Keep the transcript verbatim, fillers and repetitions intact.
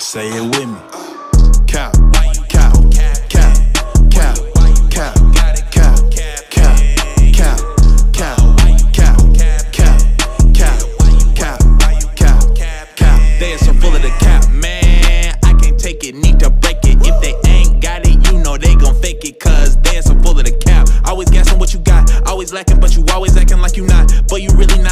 Say it with me. Cap, cap, cap, cap, cap, cap, cap, cap, cap, cap, cap, cap, cap, cap, cap. They are so full of the cap, man. I can't take it, need to break it. If they ain't got it, you know they gon' fake it, cause they are so full of the cap. Always guessing what you got, always lacking, but you always acting like you not. But you really not.